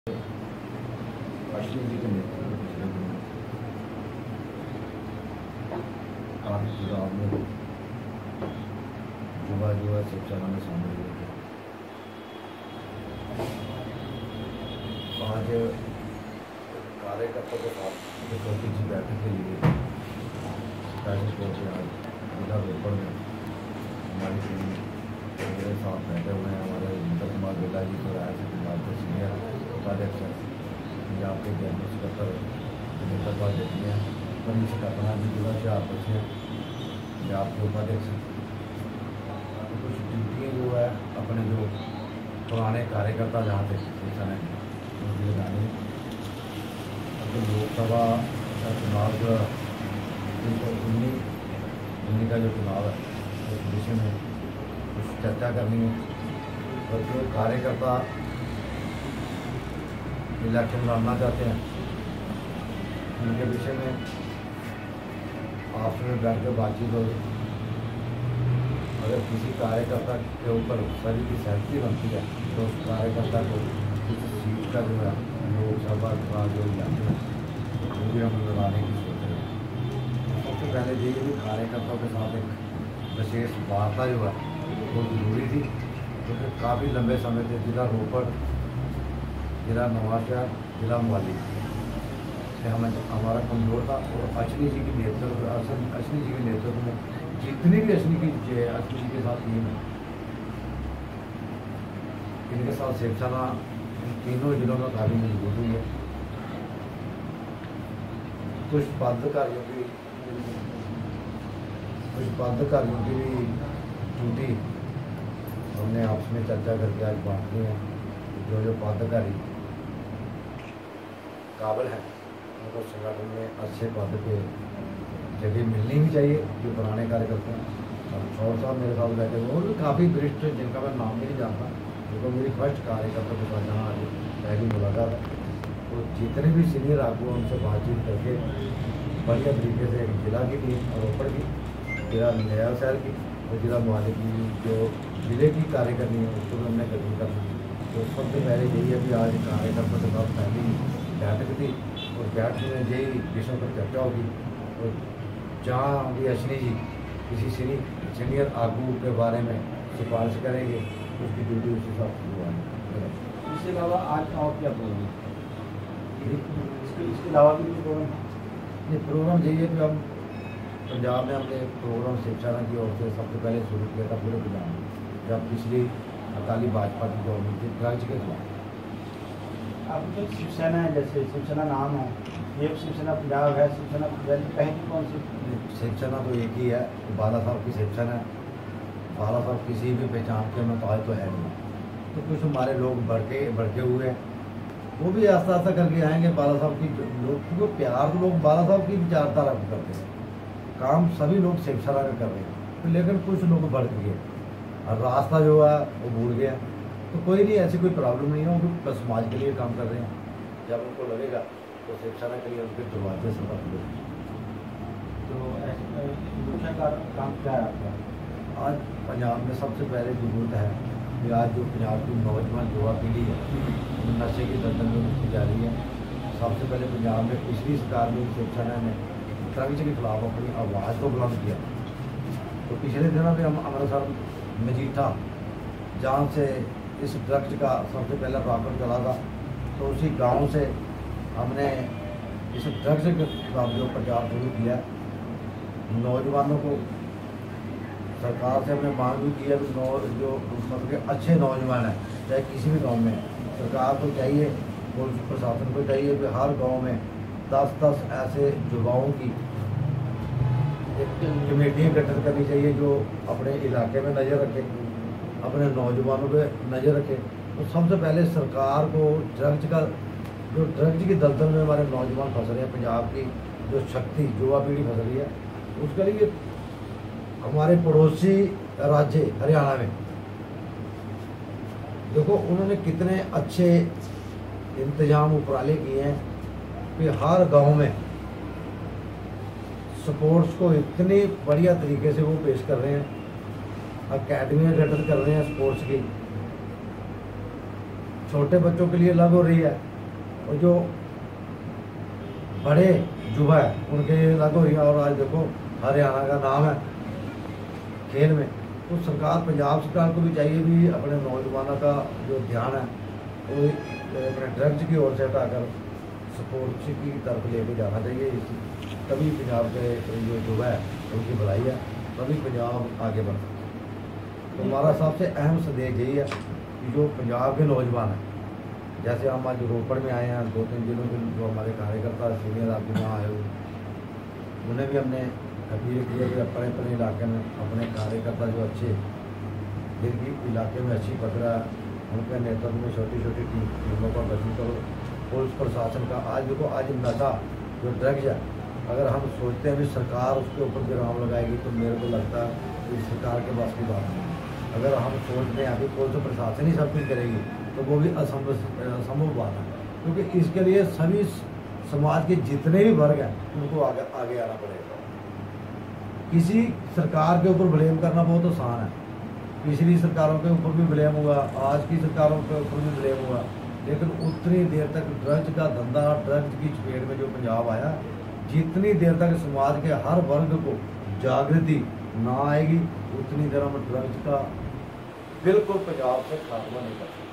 अश्विन जी के नेतृत्व में पिछले दिनों काफी सुधार में युवा शिक्षा में शामिल हुए थे। आज कार्यकर्ताओं के साथ छोटी सी बैठक के लिए स्पेशल कोर्ट में आज जिला रोपड़ में हमारी टीम मेरे साथ बैठे हुए हैं। हमारे इंद्र कुमार बिरला जी तो राय से पंजाब के सीनियर उपाध्यक्ष हैं, पंजाब के जनरल सेक्रेटरी सुनीता पाल जेटली हैं, मनीष कल्पना जी जिला अध्यक्ष हैं, पंजाब के उपाध्यक्ष। कुछ ड्यूटियाँ जो है अपने जो पुराने कार्यकर्ता जहाँ थे सेक्शन है उनकी लगानी। तो लोकसभा चुनाव जो 19 का जो चुनाव है उस विषय में कुछ चर्चा करनी है। और जो कार्यकर्ता इलेक्शन लड़ना चाहते हैं उनके विषय में आपस में बैठ कर बातचीत होगी। अगर किसी कार्यकर्ता के ऊपर सभी की सहमति बनती है तो उस कार्यकर्ता को किसी सीट का जो है लोकसभा का जो इलेक्शन है वो भी हम लड़ाने की सोच रहे हैं। सबसे पहले ये भी कार्यकर्ताओं के साथ एक विशेष वार्ता जो है वो जरूरी थी, क्योंकि काफ़ी लंबे समय से जिला रोपड़, जिला नवांशहर, जिला मोहाली से हमारा कमज़ोर था। और अश्विनी जी के नेतृत्व में जितनी भी अश्विनी जी के साथ टीम है, इनके साथ शिवसेना तीनों जिलों में काफ़ी मजबूत हुई है। कुछ पदाधिकारियों की भी ड्यूटी हमने आपस में चर्चा करके आज बांट ली है। जो पदाधिकारी काबिल हैं उनको संगठन में अच्छे पद पे जगह मिलनी भी चाहिए। जो पुराने कार्यकर्ता हैं और शौर साहब मेरे साथ बैठे हुए और भी काफ़ी वरिष्ठ जिनका मैं नाम नहीं जानता, उनको मेरी फर्स्ट कार्यकर्ता के साथ जहाँ आज पहली मुलाकात है। तो जितने भी सीनियर आगू उनसे बातचीत करके बढ़िया तरीके से जिला की टीम और रोपड़ की, जिला नया शहर की और जिला मोहाली की जो जिले की कार्य करनी है उसको भी हमने गठन कर दी। तो सबसे पहले यही है कि आज कार्यकर्ता के साथ पहली बैठक थी और बैठक में यही विषयों पर चर्चा होगी। और जहाँ भी अश्विनी जी किसी सीनियर आगू के बारे में सिफारिश करेंगे उसकी ड्यूटी उस हिसाब से हुआ। इसके अलावा आज और क्या प्रोग्राम इसके अलावा भी प्रोग्राम? ये प्रोग्राम यही है कि हम पंजाब में हमने प्रोग्राम शिवसेना की ओर से सबसे पहले शुरू किया था पूरे पंजाब में, जब पिछली अकाली भाजपा की गवर्नमेंट थी ड्रग्स के खिलाफ। अब जो शिवसेना है, जैसे शिवसेना नाम है, ये शिवसेना पंजाब है, शिवसेना पहली कौन सी? शिवसेना तो एक ही है, बाला साहब की शिवसेना है। बाला साहब किसी भी पहचान के मुताबिक तो है नहीं। तो कुछ हमारे लोग भड़के हुए हैं, वो भी आस्ता आस्ता करके आएंगे। बाला साहब की लोग को प्यार तो लोग बाला साहब की विचारधारा को करते हैं, काम सभी लोग शिवसेना का कर रहे हैं। तो लेकिन कुछ लोग भड़क गए और रास्ता जो है वो भूल गया। तो कोई नहीं, ऐसी कोई प्रॉब्लम नहीं है, वो बस समाज के लिए काम कर रहे हैं। जब उनको लगेगा तो शिवसेना के लिए उनके दरवाजे से खुले। तो दूसरा काम क्या है आपका? आज पंजाब में सबसे पहले जरूरत है कि आज जो पंजाब की नौजवान युवा पीढ़ी है वो नशे की दलदल में घुसती जा रही है। सबसे पहले पंजाब में पिछली सरकार में शिवसेना ने ड्रग्स के खिलाफ अपनी आवाज़ को बुलंद किया। तो पिछले दिनों में हम अमृतसर मजीठा जहाँ से इस ड्रग्स का सबसे पहला रॉकेट चला था, तो उसी गांव से हमने इस ड्रग्स के खिलाफ जो प्रचार शुरू किया। नौजवानों को सरकार से हमने मांग भी की है कि जो मतलब के अच्छे नौजवान हैं चाहे किसी भी गांव में, सरकार को चाहिए, पुलिस प्रशासन को चाहिए कि हर गांव में 10-10 ऐसे युवाओं की एक कमेटियाँ गठित करनी चाहिए जो अपने इलाके में नज़र रखे, अपने नौजवानों पे नज़र रखे। तो सबसे पहले सरकार को ड्रग्स की दलदल में हमारे नौजवान फंस रहे हैं, पंजाब की जो शक्ति युवा पीढ़ी फंस रही है, उसके लिए हमारे पड़ोसी राज्य हरियाणा में देखो उन्होंने कितने अच्छे इंतजाम उपराले किए हैं कि हर गांव में स्पोर्ट्स को इतनी बढ़िया तरीके से वो पेश कर रहे हैं, अकेडमियाँ गठित कर रहे हैं स्पोर्ट्स की। छोटे बच्चों के लिए अलग हो रही है, और जो बड़े युवा है उनके अलग हो रही है। और आज देखो हरियाणा का नाम है खेल में, तो सरकार, पंजाब सरकार को भी चाहिए भी अपने नौजवानों का जो ध्यान है वो अपने ड्रग्स की ओर से हटाकर स्पोर्ट्स की तरफ लेके जाना चाहिए। तभी पंजाब के जो युवा है उनकी भलाई है, तभी पंजाब आगे बढ़ सकता है। तो हमारा सबसे अहम संदेश यही है कि जो पंजाब के नौजवान हैं, जैसे हम आज रोपड़ में आए हैं, 2-3 जिलों के जो हमारे कार्यकर्ता सीनियर आप यहाँ आए हुए, उन्हें भी हमने अपील की है कि अपने अपने इलाके में अपने कार्यकर्ता जो अच्छे जिनकी इलाके में अच्छी पकड़ा है, उनके नेतृत्व में छोटी छोटी टीमों का गठन करो। पुलिस प्रशासन का आज देखो, आज नशा जो ड्रग्स है, अगर हम सोचते हैं भी सरकार उसके ऊपर विराम लगाएगी तो मेरे को लगता है कि सरकार के पास की बात नहीं। अगर हम सोचते हैं अभी पुलिस प्रशासन ही सब कुछ करेगी तो वो भी असंभव बात है, क्योंकि इसके लिए सभी समाज के जितने भी वर्ग हैं उनको आगे आना पड़ेगा। किसी सरकार के ऊपर ब्लेम करना बहुत आसान है, पिछली सरकारों के ऊपर भी ब्लेम हुआ, आज की सरकारों के ऊपर भी ब्लेम हुआ, लेकिन उतनी देर तक ड्रग्स का धंधा, ड्रग्स की चपेट में जो पंजाब आया, जितनी देर तक समाज के हर वर्ग को जागृति ना आएगी उतनी देर हम ड्रग्स का बिल्कुल पंजाब से खात्मा नहीं कर सकते।